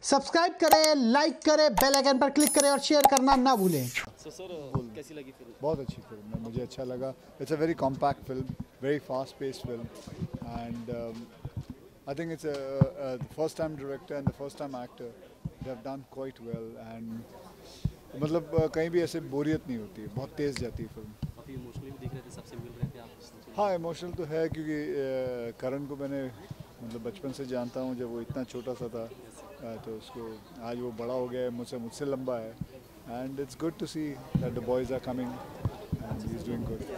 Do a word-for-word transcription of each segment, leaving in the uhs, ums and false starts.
Subscribe करें, like करें, bell icon पर क्लिक करें और शेयर करना ना भूलें। सो सर कैसी लगी फिल्म? बहुत अच्छी फिल्म है, मुझे अच्छा लगा। It's a very compact film, very fast paced film and I think it's the first time director and the first time actor they have done quite well and मतलब uh, कहीं भी ऐसे बोरियत नहीं होती, बहुत तेज़ जाती है फिल्म। काफ़ी इमोशनली भी दिख रहे थे, सबसे मिल रहे थे आप? हाँ, इमोशनल तो है क्योंकि uh, करण को मैंने मतलब बचपन से जानता हूँ, जब वो इतना छोटा सा था uh, तो उसको आज वो बड़ा हो गया है, मुझसे मुझसे लंबा है and it's good to see that the boys are coming and he is doing good.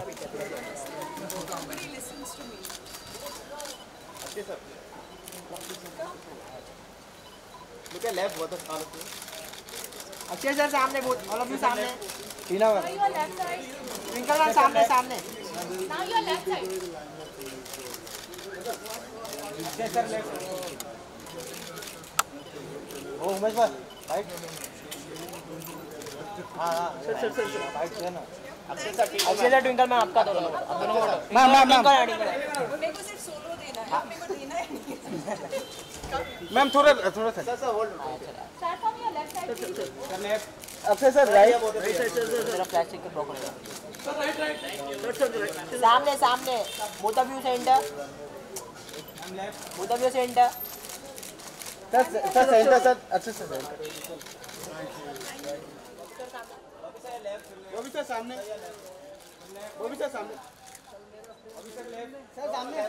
Akshay sir सामने, ऑल ऑफ यू सामने, टीना ट्विंकल मैम सामने सामने, now your left side, Akshay sir left, ओ उमेश भाई राइट, हाँ हाँ सर सर सर राइट है ना, Akshay sir Akshay sir Twinkle ma'am आपका दोनों आप दोनों मैम मैम मैम मेरे को सिर्फ सोलो देना है, मेरे को देना है मैम, थोड़ा थोड़ा सा sir sir hold sir from your left side sir left, Akshay sir right sir sir मेरा प्लास्टिक के ब्लॉक होगा सर राइट राइट सर सामने सामने, both of you center, both of you center sir sir center sir, Akshay sir वो भी sir सामने, वो भी सर सामने, वो भी सर लेफ्ट सर सामने,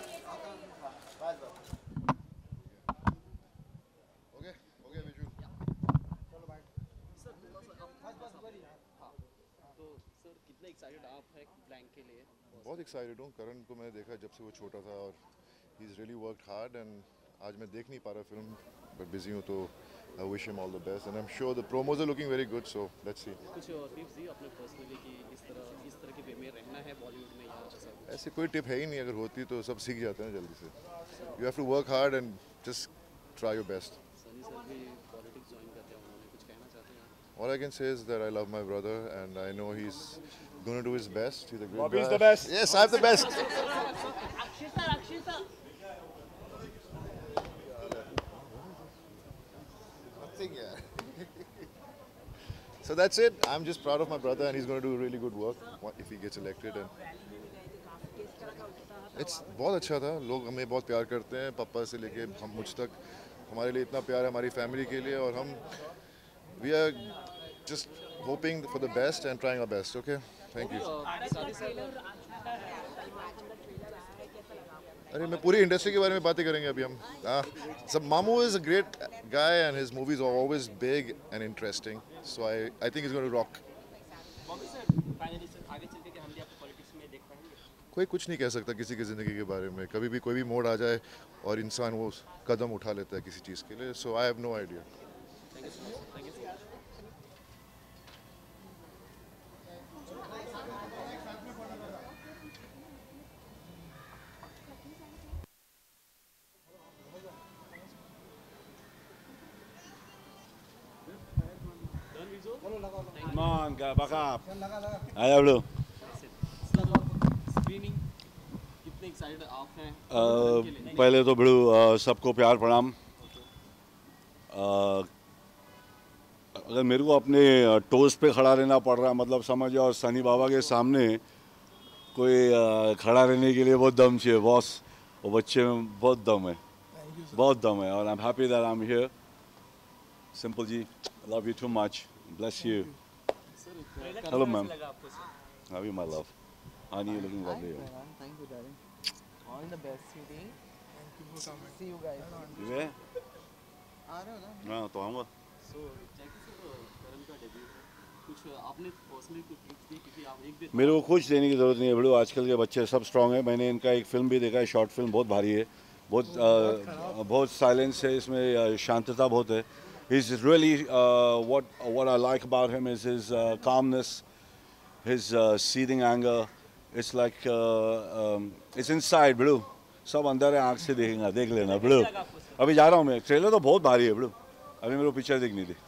बहुत एक्साइटेड हूँ। करण को मैंने देखा जब से वो छोटा था और he is really worked hard and आज मैं देख नहीं पा रहा फिल्म, बट बिजी हूँ, तो I wish him all the best and I am sure the promos are looking very good, so let's see. कुछ टिप्स दी आपने पर्सनली कि इस तरह इस तरह के वे में रहना है बॉलीवुड में या जैसा? ऐसी कोई टिप है ही नहीं, अगर होती तो सब सीख जाते हैं जल्दी से। You have to work hard and just try your best. Sunny sir भी पॉलिटिक्स ज्वाइन करते हैं, उन्होंने कुछ कहना चाहते हैं? All I can say is that I love my brother and I know he's going to do his best. He's a great Bobby's guy. the best. Yes, I'm the best. Akshay sir Akshay sir Nothing, yeah. So that's it. I'm just proud of my brother and he's going to do really good work if he gets elected. And it's बहुत अच्छा था, लोग हमें बहुत प्यार करते हैं, पापा से लेके हम मुझ तक, हमारे लिए इतना प्यार है हमारी फैमिली के लिए, और हम we are just hoping for the best and trying our best. Okay, thank you. अरे मैं पूरी इंडस्ट्री के बारे में बातें करेंगे अभी हम। हाँ, सब मामू is a great guy and his movies are always big and interesting. So I I think he's going to rock. कोई कुछ नहीं कह सकता किसी की ज़िंदगी के बारे में, कभी भी कोई भी मोड़ आ जाए और इंसान वो कदम उठा लेता है किसी चीज़ के लिए। So I have no idea. Come on, back up. आया ब्रो। स्क्रीनिंग कितने एक्साइटेड आप हैं? पहले तो ब्रो सबको प्यार प्रणाम। अगर मेरे को अपने टोज पे खड़ा रहना पड़ रहा है, मतलब समझो, और सनी बाबा के सामने कोई खड़ा रहने के लिए बहुत दम चाहिए बॉस, वो बच्चे में बहुत दम है, बहुत दम है, और I am happy that I am here. Simple जी, love you too much, bless you. Hello ma'am. How are you, my love? Honey, you looking lovely. Thank you darling. All the best sweetie. Thank you for coming. See you guys. You there? आ रहे हो ना? हाँ तो आऊँगा। सो Jackie sir, करण का debut है, कुछ आपने पर्सनली कुछ टिप्स दी क्योंकि आप एक दिन मेरे को कुछ देने की ज़रूरत नहीं है बड़ो, आजकल के बच्चे सब स्ट्रॉन्ग है। मैंने इनका एक फ़िल्म भी देखा है, शॉर्ट फिल्म, बहुत भारी है, बहुत आ, बहुत साइलेंस है इसमें, शांतता बहुत है। He's really uh, what what I like about him is his uh, calmness, his uh, seething anger. It's like uh, um, it's inside, bro. सब अंदर है, आँख से देखेंगे, देख लेना, bro. अभी जा रहा हूँ मैं, ट्रेलर तो बहुत भारी है, bro. अभी मेरे को पिक्चर देखनी थी।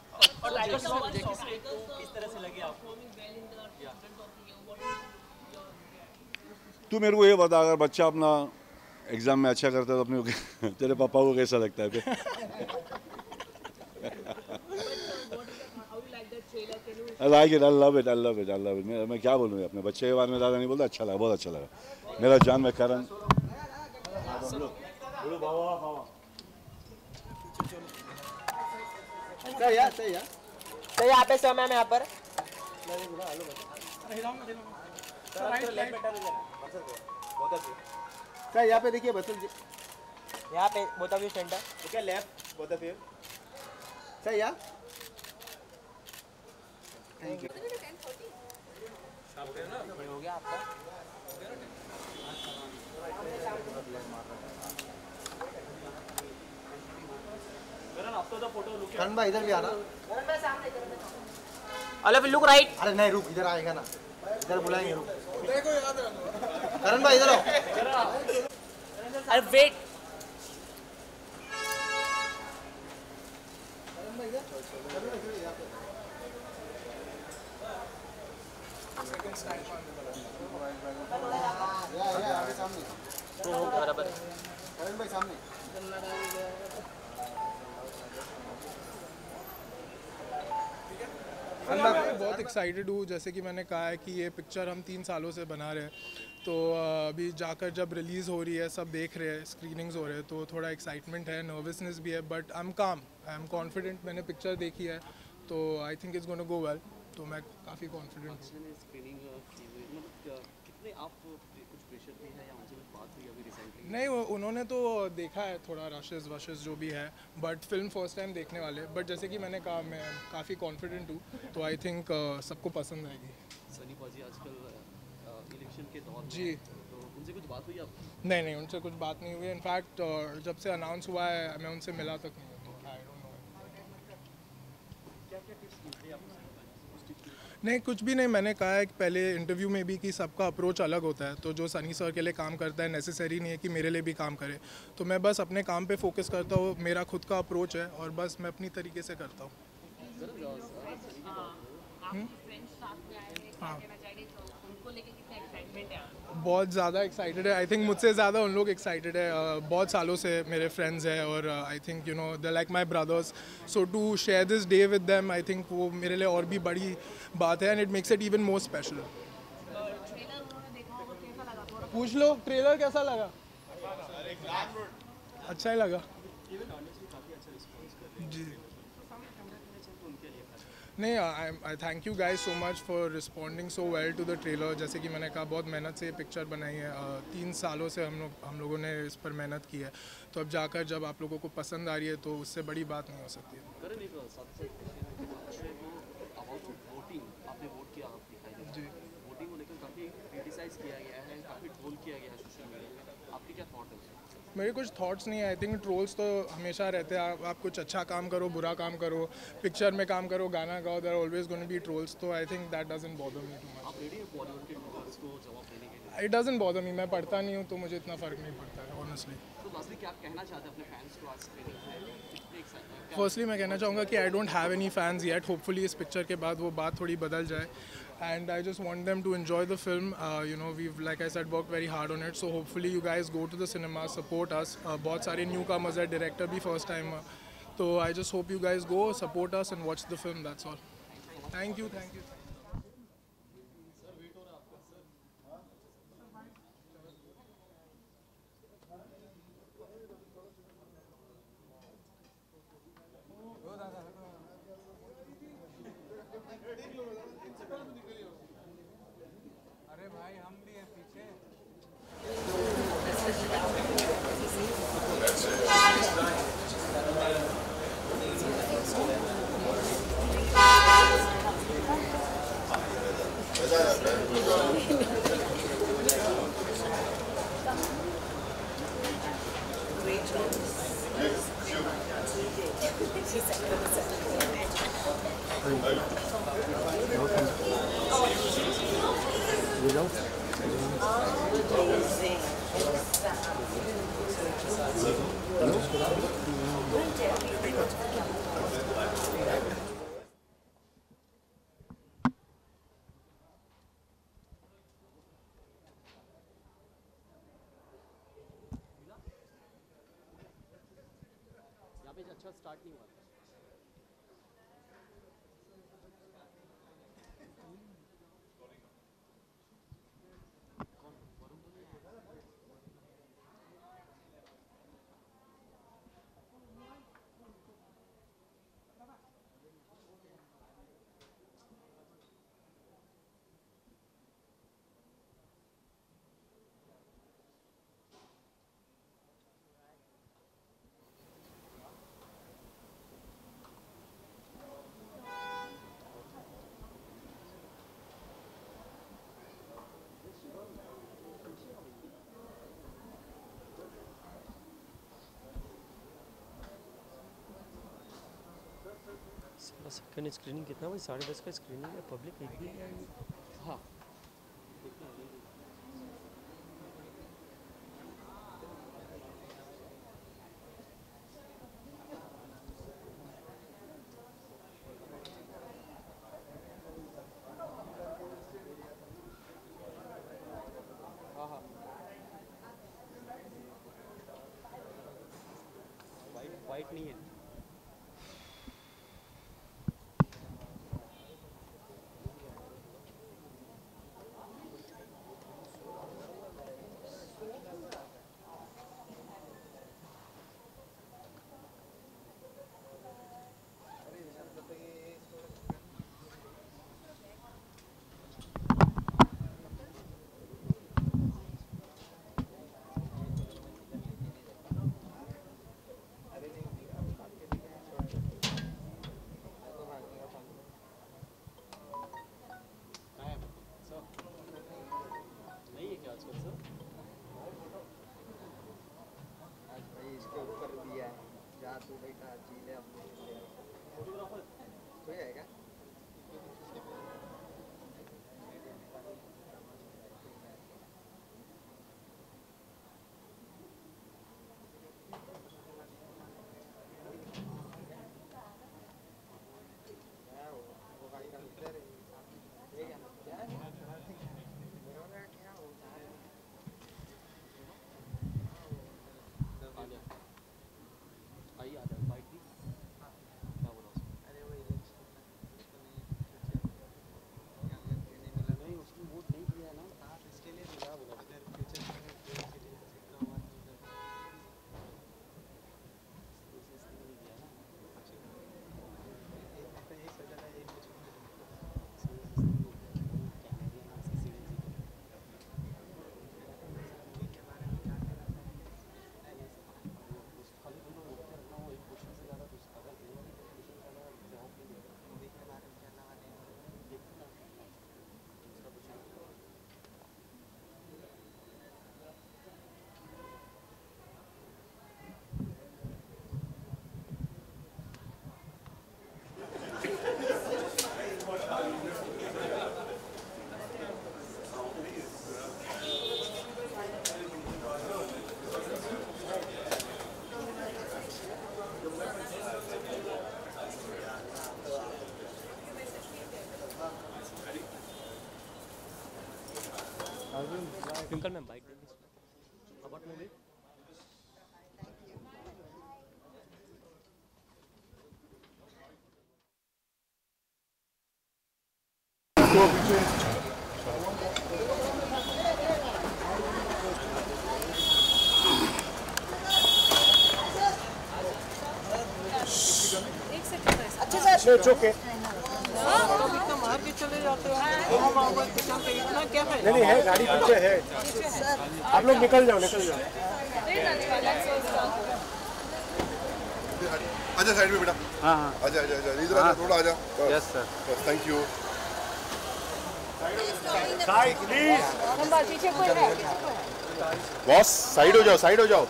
तू मेरे को ये बता, अगर बच्चा अपना एग्जाम में अच्छा करता है तो अपने तेरे पापा को कैसा लगता है? I like it, I love it, I love it, I love it. मैं मैं क्या बोलूँ अपने बच्चे के बारे में ज़्यादा नहीं बोलता, अच्छा लगा, बहुत अच्छा लगा. मेरा जान में करण. सही है, सही है. सही यहाँ पे समय में यहाँ पर. सर यहाँ पे देखिए बसुल जी. यहाँ पे both of you center. Okay left both of you. सही है. Thank you. हो गया आपका. करण भाई इधर भी आना. अरे फिर लुक राइट. अरे नहीं रुक, इधर आएगा ना, इधर बुलाएंगे, रुक. करण भाई इधर आओ. अरे वेट. बराबर. करण भाई सामने. मैं बहुत एक्साइटेड हूँ. जैसे कि मैंने कहा है कि ये पिक्चर हम तीन सालों से बना रहे हैं, तो अभी जाकर जब रिलीज़ हो रही है, सब देख रहे हैं, स्क्रीनिंग्स हो रहे हैं, तो थोड़ा एक्साइटमेंट है, नर्वसनेस भी है, but I am calm, I am confident. मैंने पिक्चर देखी है तो I think it's gonna go well, तो मैं काफ़ी कॉन्फिडेंट हूँ. स्क्रीनिंग कितने आप कुछ प्रेशर भी है या उनसे कुछ बात हुई अभी रिसेंटली? नहीं, वो उन्होंने तो देखा है थोड़ा रशेस वशेस जो भी है, बट फिल्म फर्स्ट टाइम देखने वाले. बट जैसे कि मैंने कहा, मैं काफ़ी कॉन्फिडेंट हूँ, तो आई थिंक uh, सबको पसंद आएगी. सनी पाजी आजकल इलेक्शन के दौर में जी. तो उनसे कुछ बात हुई आप? नहीं नहीं, उनसे कुछ बात नहीं हुई. इनफैक्ट uh, जब से अनाउंस हुआ है मैं उनसे मिला तक नहीं हूँ, तो आई डोंट नो. क्या क्या टिप्स मिलते हैं आपको? नहीं, कुछ भी नहीं. मैंने कहा है कि पहले इंटरव्यू में भी कि सबका अप्रोच अलग होता है, तो जो सनी सर के लिए काम करता है नेसेसरी नहीं है कि मेरे लिए भी काम करे. तो मैं बस अपने काम पे फोकस करता हूँ, मेरा खुद का अप्रोच है और बस मैं अपनी तरीके से करता हूँ. हाँ, बहुत ज़्यादा एक्साइटेड है. आई थिंक मुझसे ज़्यादा उन लोग एक्साइटेड है. uh, बहुत सालों से मेरे फ्रेंड्स हैं और I think you know they like my brothers, so to share this day with them, I think वो मेरे लिए और भी बड़ी बात है, and it makes it even more special. पूछ लो ट्रेलर कैसा लगा. अच्छा ही लगा जी. नहीं, I thank you guys so much for responding so well to the trailer. जैसे कि मैंने कहा, बहुत मेहनत से ये पिक्चर बनाई है. uh, तीन सालों से हम लोग हम लोगों ने इस पर मेहनत की है, तो अब जाकर जब आप लोगों को पसंद आ रही है तो उससे बड़ी बात नहीं हो सकती है. करण एक साथ अबाउट वोटिंग, आपने वोट किया, आप दिखाई दे जी. वोटिंग को लेकर काफ़ी क्रिटिसाइज किया गया है, काफ़ी ट्रोल किया गया है सोशल मीडिया में, आपकी क्या थॉट है उसमें? मेरे कुछ थॉट्स नहीं है. आई थिंक ट्रोल्स तो हमेशा रहते हैं. आप, आप कुछ अच्छा काम करो, बुरा काम करो, पिक्चर में काम करो, गाना गाओ, there always gonna be trolls. तो I think that doesn't bother me too much. आप रेडी हैं बॉलीवुड के ट्रोलर्स को जवाब देने के लिए? It doesn't bother me. मैं पढ़ता नहीं हूँ, तो मुझे इतना फ़र्क नहीं पड़ता है ऑनेस्टली. तो लास्टली क्या कहना चाहते हैं अपने फैंस को आज स्क्रीनिंग में? कितने एक्साइटेड? फर्स्टली मैं कहना चाहूँगा कि I don't have any fans yet. Hopefully इस पिक्चर के बाद वो बात थोड़ी बदल जाए, and I just want them to enjoy the film. You know we like I said work very hard on it, so hopefully you guys go to the cinema, support us. बहुत सारे न्यू कमर्स है, director भी first time, तो I just hope you guys go support us and watch the film. That's all. Thank you thank you. यहाँ पे अच्छा start नहीं हुआ था. सेकंड स्क्रीनिंग कितना बजे? साढ़े दस का स्क्रीनिंग है, पब्लिक एक भी नहीं आएगी। हाँ हाँ हाँ वाइट वाइट नहीं है। ट्विंकल मैम बाइक देंगे अबाउट मूवी। अच्छा सर इट्स ओके। मार के चले जाते हो इतना क्या है? नहीं नहीं है, गाड़ी पीछे है। आप लोग निकल जाओ निकल जाओ। आजा साइड में बेटा। हाँ हाँ आजा आजा आजा इधर आजा थोड़ा आजा। Yes sir thank you. Side please. पीछे कोई है? बॉस साइड हो जाओ साइड हो जाओ।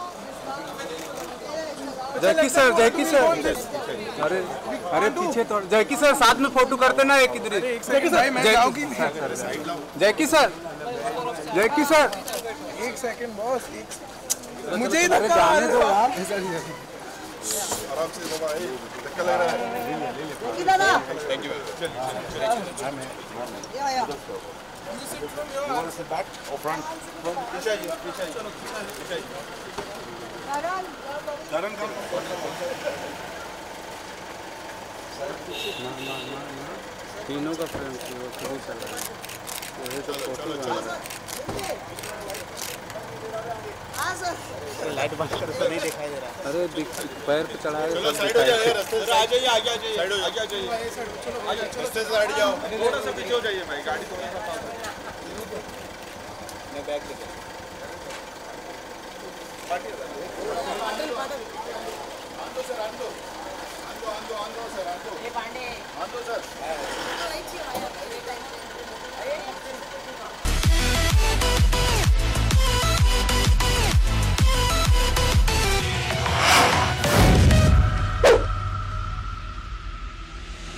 जैकी सर जैकी सर अरे अरे पीछे तो जैकी सर साथ में फोटो करते ना एक इधर। Jackie sir Jackie sir Jackie sir एक सेकंड बॉस मुझे ही धक्का जाने दो यार। आराम से बाबा ए धक्का लग रहा है। दादा थैंक यू। या या बैक और फ्रंट पीछे पीछे पीछे करण करण का तीनों का फ्रेम वो शुरू चल रहा है। ये तो फोटो बना रहा है। हां सर लाइट बंद कर तो नहीं दिखाई दे रहा। अरे पैर पे चढ़ा के साइड हो जाइए रास्ते से आ जाइए आगे आ जाइए साइड हो आगे आ जाइए रास्ते से साइड जाओ थोड़ा सा पीछे हो जाइए भाई गाड़ी थोड़ा सा पास मैं बैक दे पार्टी आंदो सर आंदो आंदो आंदो आंदो सर आंदो ये पांडे आंदो सर तो अच्छी आया